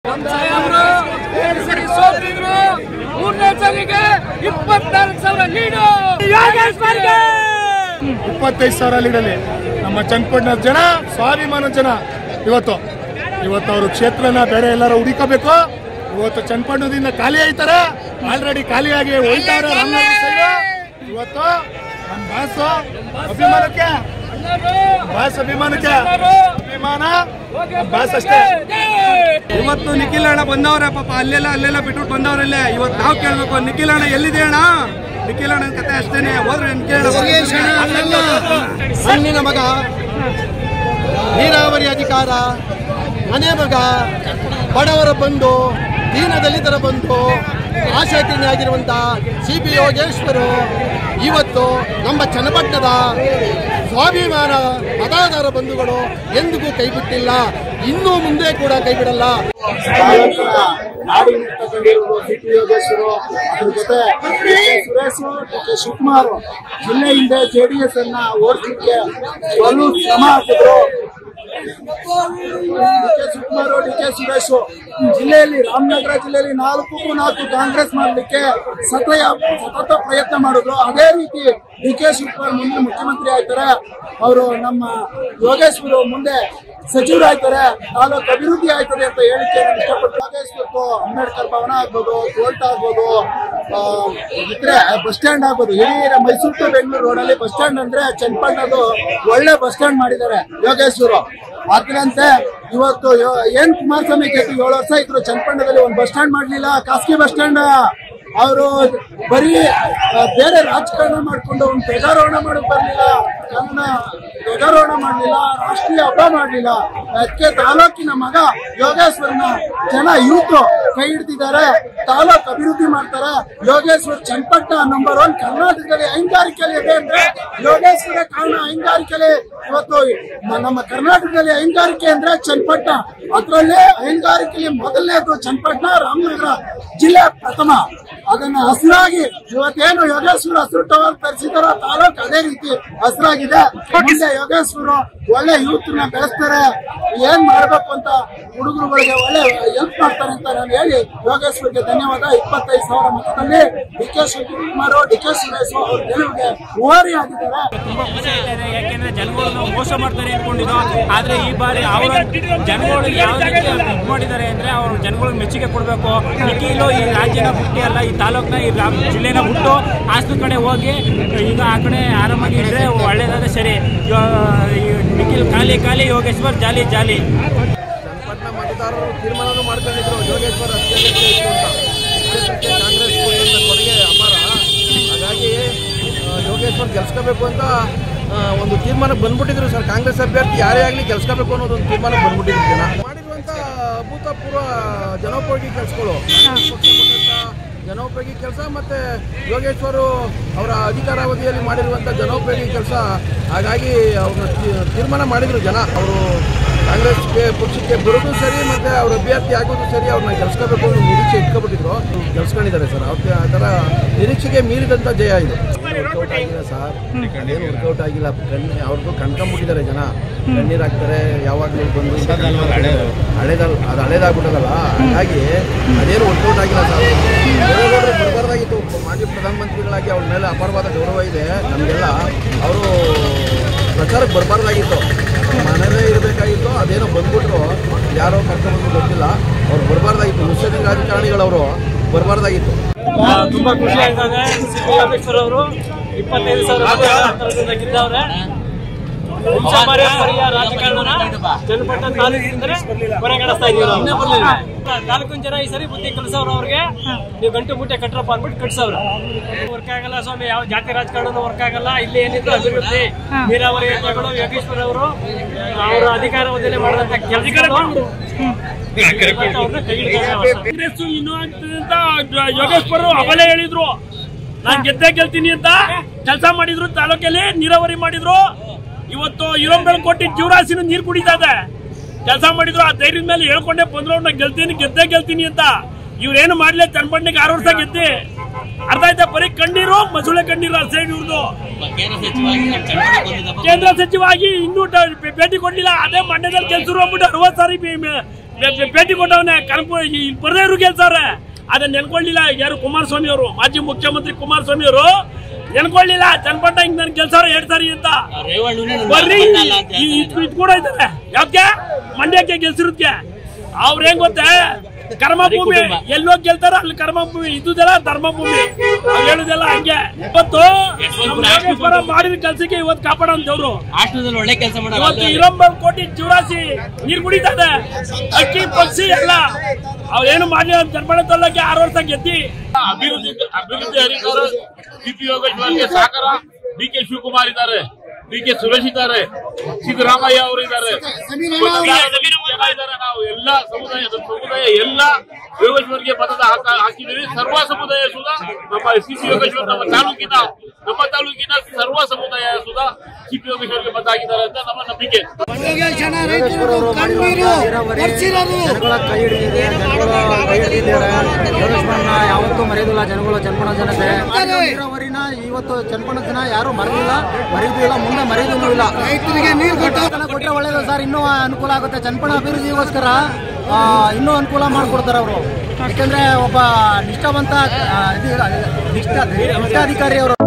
ಸರಿ ಸೋತಿದ್ರು, ಮೂರನೇ ಸಲಿಗೆ 24,000 ಲೀಡು. 25,000 ಲೀಡಲ್ಲಿ ನಮ್ಮ ಚನ್ನಪಟ್ಟಣ ಜನ ಸ್ವಾಭಿಮಾನ ಜನ ಇವತ್ತು ಅವರು ಕ್ಷೇತ್ರನ ಬೇರೆ ಎಲ್ಲರೂ ಹುಡುಕಬೇಕು. ಇವತ್ತು ಚನ್ನಪಟ್ಟಣದಿಂದ ಖಾಲಿ ಆಯ್ತಾರೆ, ಆಲ್ರೆಡಿ ಖಾಲಿಯಾಗಿ ಹೋಯ್ತಾರೆ. ಇವತ್ತು ನಮ್ಮ ಅಭಿಮಾನ ಬಾಸ್ ಅಷ್ಟೇ. ಇವತ್ತು ನಿಖಿಲ್ ಅಣ್ಣ ಬಂದವ್ರೆ, ಪಾಪ ಅಲ್ಲೆಲ್ಲ ಬಿಟ್ಬಿಟ್ಟು ಬಂದವ್ರಲ್ಲೇ. ಇವತ್ತು ನಾವು ಕೇಳ್ಬೇಕು, ನಿಖಿಲ್ ಅಣ್ಣ ಎಲ್ಲಿದೆ ಅಣ್ಣ? ನಿಖಿಲ್ ಅಣ್ಣನ ಕತೆ ಅಷ್ಟೇನೆ. ಹೋದ್ರೆ ಹಣ್ಣಿನ ಮಗ, ನೀರಾವರಿ ಅಧಿಕಾರ, ಮನೆ ಮಗ, ಬಡವರ ಬಂಧು, ದೀನ ದಲಿತರ ಬಂಧು, ಆಶಾಕಿನಿಯಾಗಿರುವಂತ CP ಯೋಗೇಶ್ವರು ಇವತ್ತು ನಮ್ಮ ಚನ್ನಪಟ್ಟಣದ ಸ್ವಾಭಿಮಾನ ಮತದಾರ ಬಂಧುಗಳು ಎಂದಿಗೂ ಕೈಬಿಟ್ಟಿಲ್ಲ, ಇನ್ನೂ ಮುಂದೆ ಕೂಡ ಕೈಬಿಡಲ್ಲ. CP ಯೋಗೇಶ್ವರು, ಅದ್ರ ಜೊತೆ ಸುರೇಶ್, ಶಿವಕುಮಾರ್ ಜಿಲ್ಲೆಯಿಂದ JDS ಅನ್ನ ಓಡಿಸಲಿಕ್ಕೆ ಶ್ರಮ ಹಾಕಿದ್ರು. ಶಿವಕುಮಾರ್, DK ಸುರೇಶ್ ಜಿಲ್ಲೆಯಲ್ಲಿ, ರಾಮನಗರ ಜಿಲ್ಲೆಯಲ್ಲಿ 4 ಕಾಂಗ್ರೆಸ್ ಮಾಡಲಿಕ್ಕೆ ಸತತ ಪ್ರಯತ್ನ ಮಾಡಿದ್ರು. ಅದೇ ರೀತಿ DK ಶಿವಕುಮಾರ್ ಮುಂದೆ ಮುಖ್ಯಮಂತ್ರಿ ಆಯ್ತಾರೆ, ಅವರು ನಮ್ಮ ಯೋಗೇಶ್ವರು ಮುಂದೆ ಸಚಿವರಾಯ್ತಾರೆ, ತಾಲೂಕು ಅಭಿವೃದ್ಧಿ ಆಯ್ತದೆ ಅಂತ ಹೇಳಿಕೆ ಇಷ್ಟಪಟ್ಟು ಯೋಗೇಶ್ವರ್ತು ಅಂಬೇಡ್ಕರ್ ಭವನ ಆಗ್ಬೋದು, ಕೋರ್ಟ್ ಆಗ್ಬೋದು, ಇದ್ರೆ ಬಸ್ ಸ್ಟ್ಯಾಂಡ್ ಆಗ್ಬೋದು. ಇಡೀ ಮೈಸೂರು ಟು ಬೆಂಗಳೂರು ರೋಡಲ್ಲಿ ಬಸ್ ಸ್ಟ್ಯಾಂಡ್ ಅಂದ್ರೆ ಚನ್ನಪಟ್ಟಣದು ಒಳ್ಳೆ ಬಸ್ ಸ್ಟ್ಯಾಂಡ್ ಮಾಡಿದ್ದಾರೆ ಯೋಗೇಶ್ವರು. ಅದರಂತೆ ಇವತ್ತು ಏನ್ ಕುಮಾರಸ್ವಾಮಿ ಗೆದ್ದು 7 ವರ್ಷ ಇದ್ರು, ಚನ್ನಪಟ್ಟಣದಲ್ಲಿ ಒಂದು ಬಸ್ ಸ್ಟ್ಯಾಂಡ್ ಮಾಡ್ಲಿಲ್ಲ, ಖಾಸಗಿ ಬಸ್ ಸ್ಟ್ಯಾಂಡ್. ಅವರು ಬರೀ ಬೇರೆ ರಾಜಕಾರಣ ಮಾಡ್ಕೊಂಡು ಒಂದು ಧ್ವಜಾರೋಹಣ ಮಾಡಕ್ ಬರ್ಲಿಲ್ಲ, ಧ್ವಜಾರೋಹಣ ಮಾಡ್ಲಿಲ್ಲ, ರಾಷ್ಟ್ರೀಯ ಹಬ್ಬ ಮಾಡ್ಲಿಲ್ಲ. ಅದಕ್ಕೆ ತಾಲೂಕಿನ ಮಗ ಯೋಗೇಶ್ವರನ ಜನ ಯೂತ್ ಕೈ ಹಿಡ್ತಿದ್ದಾರೆ, ತಾಲೂಕು ಅಭಿವೃದ್ಧಿ ಮಾಡ್ತಾರೆ. ಯೋಗೇಶ್ವರ್ ಚನ್ನಪಟ್ಟಣ ನಂಬರ್ 1 ಕರ್ನಾಟಕದಲ್ಲಿ ಹೈನುಗಾರಿಕೆಯಲ್ಲಿ ಇದೆ ಅಂದ್ರೆ ಯೋಗೇಶ್ವರ ಕಾರಣ. ಹೈನುಗಾರಿಕೆಯಲ್ಲಿ ಇವತ್ತು ನಮ್ಮ ಕರ್ನಾಟಕದಲ್ಲಿ ಹೈನುಗಾರಿಕೆ ಅಂದ್ರೆ ಚನ್ನಪಟ್ಟಣ, ಅದರಲ್ಲೇ ಹೈನುಗಾರಿಕೆಯಲ್ಲಿ ಮೊದಲನೇದು ಚನ್ನಪಟ್ಟಣ, ರಾಮನಗರ ಜಿಲ್ಲೆ ಪ್ರಥಮ. ಅದನ್ನ ಹಸಿರಾಗಿ ಇವತ್ತೇನು ಯೋಗೇಶ್ವರ ಹಸಿರು ಟವರ್ ತರಿಸಿದಾರ ತಾಲೂಕು, ಅದೇ ರೀತಿ ಹಸಿರಾಗಿದೆ. ಮುಂದೆ ಯೋಗೇಶ್ವರು ಒಳ್ಳೆ ಯೂತ್ ನ ಬೆಳೆಸ್ತಾರೆ, ಏನ್ ಮಾಡ್ಬೇಕು ಅಂತ ಹುಡುಗರುಗಳಿಗೆ ಒಳ್ಳೆ ಹೆಲ್ಪ್ ಮಾಡ್ತಾರೆ ಅಂತ ನಾನು ಹೇಳಿ ಯೋಗೇಶ್ವರ್ಗೆ ಧನ್ಯವಾದ. 25,000 ಮತದಲ್ಲಿ DK ಶಿವಕುಮಾರ್, DK ಸುರೇಶ್ ಅವ್ರ ಗೆಲುವಿಗೆ ಓರಿ ಆಗಿದ್ದಾರೆ. ತುಂಬಾ ಖುಷಿ ಆಗ್ತಾ ಇದೆ, ಯಾಕೆಂದ್ರೆ ಜನಗಳು ಮೋಸ ಮಾಡ್ತಾರೆ ಅನ್ಕೊಂಡಿದ್ದು, ಆದ್ರೆ ಈ ಬಾರಿ ಅವರ ಜನಗಳು ಯಾವ ರೀತಿ ಮಾಡಿದ್ದಾರೆ ಅಂದ್ರೆ ಅವ್ರ ಜನಗಳಿಗೆ ಮೆಚ್ಚುಗೆ ಕೊಡಬೇಕು. ನಿಖಿಲು ಈ ರಾಜ್ಯನ ಬಿಟ್ಟು ಅಲ್ಲ, ಈ ತಾಲೂಕ್ನ, ಈ ಜಿಲ್ಲೆನ ಬಿಟ್ಟು ಆಸ್ತಿ ಕಡೆ ಹೋಗಿ ಈಗ ಆ ಕಡೆ ಆರಾಮಾಗಿ ಇದ್ರೆ ಒಳ್ಳೇದಾದ್ರೆ ಸರಿ. ನಿಖಿಲ್ ಖಾಲಿ, ಯೋಗೇಶ್ವರ್ ಜಾಲಿ. ಚನ್ನಪಟ್ಟಣ ಮತದಾರರು ತೀರ್ಮಾನ ಮಾಡ್ಕೊಂಡಿದ್ರು ಯೋಗೇಶ್ವರ್ ಅತ್ಯಗತ್ಯ ಇತ್ತು ಅಂತ. ಕ್ಷೇತ್ರಕ್ಕೆ ಕಾಂಗ್ರೆಸ್ ಕೊಡುಗೆ ಅಪಾರ, ಹಾಗಾಗಿ ಯೋಗೇಶ್ವರ್ ಗೆಲ್ಸ್ಕೋಬೇಕು ಅಂತ ಒಂದು ತೀರ್ಮಾನಕ್ಕೆ ಬಂದ್ಬಿಟ್ಟಿದ್ರು ಸರ್. ಕಾಂಗ್ರೆಸ್ ಅಭ್ಯರ್ಥಿ ಯಾರೇ ಆಗಲಿ ಗೆಲ್ಸ್ಕೋಬೇಕು ಅನ್ನೋದು ಒಂದು ತೀರ್ಮಾನಕ್ಕೆ ಬಂದ್ಬಿಟ್ಟಿದ್ರು ಜನ. ಮಾಡಿರುವಂಥ ಅಭೂತಪೂರ್ವ ಜನೋಪಯೋಗಿ ಕೆಲಸಗಳು, ಜನೋಪಯೋಗಿ ಕೆಲಸ ಮತ್ತು ಯೋಗೇಶ್ವರು ಅವರ ಅಧಿಕಾರಾವಧಿಯಲ್ಲಿ ಮಾಡಿರುವಂಥ ಜನೋಪಯೋಗಿ ಕೆಲಸ. ಹಾಗಾಗಿ ಅವರು ತೀರ್ಮಾನ ಮಾಡಿದರು ಜನ, ಅವರು ಕಾಂಗ್ರೆಸ್ಗೆ ಪಕ್ಷಕ್ಕೆ ಬರೋದು ಸರಿ ಮತ್ತು ಅವ್ರ ಅಭ್ಯರ್ಥಿ ಆಗೋದು ಸರಿ, ಅವ್ರನ್ನ ಗೆಲ್ಸ್ಕೋಬೇಕು ಅನ್ನೋ ನಿರೀಕ್ಷೆ ಇಟ್ಕೊಬಿಟ್ಟಿದ್ರು, ಗೆಲ್ಸ್ಕೊಂಡಿದ್ದಾರೆ ಸರ್. ಆ ಥರ ನಿರೀಕ್ಷೆಗೆ ಮೀರಿದಂಥ ಜಯ ಇದು. ವರ್ಕೌಟ್ ಆಗಿಲ್ಲ ಸರ್, ಏನು ವರ್ಕೌಟ್ ಆಗಿಲ್ಲ. ಅವ್ರದ್ದು ಕಣ್ಕೊಂಬಿಟ್ಟಿದ್ದಾರೆ ಜನ, ಕಣ್ಣೀರು ಹಾಕ್ತಾರೆ ಯಾವಾಗಲೂ ಬಂದು. ಹಳೇದಾಗ್ಬಿಟ್ಟದಲ್ಲ, ಹಾಗಾಗಿ ಅದೇನು ವರ್ಕೌಟ್ ಆಗಿಲ್ಲ ಸರ್. ದೇವೇಗೌಡರು ಬರಬಾರ್ದಾಗಿತ್ತು, ಮಾಜಿ ಪ್ರಧಾನಮಂತ್ರಿಗಳಾಗಿ ಅವ್ರ ಮೇಲೆ ಅಪಾರವಾದ ಗೌರವ ಇದೆ ನಮಗೆಲ್ಲ. ಅವರು ಪ್ರಚಾರಕ್ಕೆ ಬರಬಾರ್ದಾಗಿತ್ತು, ಮನೇಲೇ ಇರಬೇಕಾಗಿತ್ತು. ಅದೇನೋ ಬಂದ್ಬಿಟ್ರು, ಯಾರೋ ಕರ್ಕೊಂಡ್ಬಂದು ಗೊತ್ತಿಲ್ಲ, ಅವ್ರು ಬರಬಾರ್ದಾಗಿತ್ತು. ಮುಸ್ಲಿಂ ರಾಜಕಾರಣಿಗಳವರು ಬರಬಾರ್ದಾಗಿತ್ತು. ತುಂಬಾ ಖುಷಿ ಆಗ್ತದೆ. CP ಯೋಗೇಶ್ವರ್ ಅವರು 25,000 ಗೆದ್ದವ್ರೆ. ರಾಜಕಾರಣ ಚನ್ನಪಟ್ಟಣ ತಾಲೂಕಿಂದ್ರೆ ಹೊರಗಡಿಸ್ತಾ ಇದೀವಿ. ತಾಲೂಕಿನ ಜನ ಈ ಸರಿ ಬುದ್ಧಿ ಕಲಿಸೋರು, ಅವ್ರಿಗೆ ನೀವು ಗಂಟು ಮುಟ್ಟೆ ಕಟ್ರಪ್ಪ ಅಂದ್ಬಿಟ್ಟು ಕಟ್ಸವ್ರು. ವರ್ಕ್ ಆಗಲ್ಲ ಸ್ವಾಮಿ, ಯಾವ ಜಾತಿ ರಾಜಕಾರಣ ವರ್ಕ್ ಆಗಲ್ಲ. ಇಲ್ಲಿ ಏನಿದ್ರು ಅಭಿವೃದ್ಧಿ, ನೀರಾವರಿ ಯೋಜನೆಗಳು, ಯೋಗೇಶ್ವರ್ ಅವರು ಅವರ ಅಧಿಕಾರಾವಧಿಯಲ್ಲಿ ಮಾಡಿದಂತ ಕೆಲಸಗಳು ಕಾಂಗ್ರೆಸ್ ಇನ್ನು ಅಂತ ಯೋಗೇಶ್ವರ್ ಅಬಲೆ ಹೇಳಿದ್ರು, ನಾನ್ ಗೆಲ್ತೀನಿ ಅಂತ ಕೆಲಸ ಮಾಡಿದ್ರು. ತಾಲೂಕಲ್ಲಿ ನೀರಾವರಿ ಮಾಡಿದ್ರು. ಇವತ್ತು ಇರೋಂಬೆಲ್ ಕೊಟ್ಟಿ ಜೀವರಾಶಿನ ನೀರು ಕುಡಿತಾ ಇದೆ. ಕೆಲಸ ಮಾಡಿದ್ರು, ಆ ಧೈರ್ಯದ ಮೇಲೆ ಹೇಳ್ಕೊಂಡೆ ಬಂದ್ರು, ನಾ ಗೆಲ್ತೀನಿ ಅಂತ. ಇವ್ರೇನು ಮಾಡ್ಲಿ, ಚನ್ನಪಟ್ಟಣಕ್ಕೆ 6 ವರ್ಷ ಗೆದ್ದಿ ಅರ್ಥ ಆಯ್ತಾ? ಬರೀ ಕಣ್ಣೀರು, ಮಸುಳೆ ಕಣ್ಣೀರು ಅಷ್ಟೇ ಇವ್ರದ್ದು. ಕೇಂದ್ರ ಸಚಿವಾಗಿ ಇನ್ನೂ ಭೇಟಿ ಕೊಡ್ಲಿಲ್ಲ. ಅದೇ ಮಂಡ್ಯದಲ್ಲಿ ಕೆಲಸರು ಹೋಗ್ಬಿಟ್ಟು 60 ಸಾರಿ ಭೇಟಿ ಕೊಟ್ಟವನೇ. ಬರದೇವ್ರು ಗೆಲ್ಸವ್ರೆ. ಅದನ್ನ ನೆನ್ಕೊಳ್ಳಿಲ್ಲ ಯಾರು? ಕುಮಾರಸ್ವಾಮಿ ಅವರು, ಮಾಜಿ ಮುಖ್ಯಮಂತ್ರಿ ಕುಮಾರಸ್ವಾಮಿ ಅವರು ನೆನ್ಕೊಳ್ಳಿಲ್ಲ. ಚನ್ನಪಟ್ಟ ಹಿಂಗ್ ನನ್ ಗೆಲ್ಸವ್ರೆ 2 ಸಾರಿ ಅಂತ. ಬರ್ರಿ ಇದು ಕೂಡ ಇದ್ದಾರೆ. ಯಾಕೆ? ಮಂಡ್ಯಕ್ಕೆ ಗೆಲ್ಸಿರೋದಕ್ಕೆ. ಅವ್ರ ಹೆಂಗ್ ಗೊತ್ತೇ? ಕರ್ಮಭೂಮಿ ಎಲ್ಲೋ ಗೆಲ್ತಾರ, ಅಲ್ಲಿ ಕರ್ಮಭೂಮಿ ಇದ್ದುದೆಲ್ಲ ಧರ್ಮಭೂಮಿ. ನಾವ್ ಹೇಳುದೆಲ್ಲ ಹಂಗೆ. ಇವತ್ತು ಮಾಡಿದ ಕೆಲ್ಸಕ್ಕೆ ಇವತ್ತು ಕಾಪಾಡ ಅಂತವ್ರು. ಒಳ್ಳೆ ಕೆಲಸ ಇವತ್ತು 20 ಕೋಟಿ ಜೀವರಾಶಿ ನೀರು ಕುಡಿತದೆ. ಅಕ್ಕಿ ಪಕ್ಷಿ ಎಲ್ಲ ಅವ್ರೇನು ಮಾಡಿ ಚನ್ನಪಟ್ಟ ತಾಲೂಕಿಗೆ 6 ವರ್ಷ ಗೆದ್ದಿ ಅಭಿವೃದ್ಧಿ ಅಧಿಕಾರ ಸಿಪಿ ಯೋಗೇಶ್ವರ್ಗೆ ಸಹಕಾರ ಡಿ.ಕೆ. ಶಿವಕುಮಾರ್ ಇದ್ದಾರೆ, ಡಿ.ಕೆ. ಸುರೇಶ್ ಇದ್ದಾರೆ, ಸಿದ್ದರಾಮಯ್ಯ ಅವರು ಇದ್ದಾರೆ, ನಾವು ಎಲ್ಲ ಸಮುದಾಯ ಎಲ್ಲ ಯೋಗೇಶ್ವರ್ಗೆ ಮತದ ಹಾಕಿದ್ದೀವಿ. ಸರ್ವ ಸಮುದಾಯ ಸುಧಾ ನಮ್ಮ ಸಿಪಿ ಯೋಗೇಶ್ವರ್ ನಮ್ಮ ತಾಲೂಕಿನ ಸರ್ವ ಸಮುದಾಯ ಸುಧಾ ಸಿಪಿ ಯೋಗೇಶ್ವರ್ಗೆ ಮತ ಹಾಕಿದ್ದಾರೆ ಅಂತ ನಮ್ಮ ನಂಬಿಕೆ. ಯಾವತ್ತೂ ಮರೆಯೋದಿಲ್ಲ ಜನಗಳು. ಚನ್ನಪಟ್ಟ ಜನತೆ ನೀರಾವರಿನ ಇವತ್ತು ಚನ್ನಪಟ್ಟ ಜನ ಯಾರು ಮರೆಯುವುದೂ ಇಲ್ಲ, ಮುಂದೆ ಮರೆಯುವುದೂ ಇಲ್ಲ. ರೈತರಿಗೆ ನೀರು ಕೊಟ್ಟರೆ ಒಳ್ಳೇದು ಸರ್, ಇನ್ನೂ ಅನುಕೂಲ ಆಗುತ್ತೆ. ಚನ್ನಪಟ್ಟ ಅಭಿವೃದ್ಧಿಗೋಸ್ಕರ ಇನ್ನೂ ಅನುಕೂಲ ಮಾಡಿಕೊಡ್ತಾರೆ ಅವರು. ಯಾಕಂದ್ರೆ ಒಬ್ಬ ನಿಷ್ಠಾವಂತ ನಿಷ್ಠಾಧಿಕಾರಿ ಅವರು.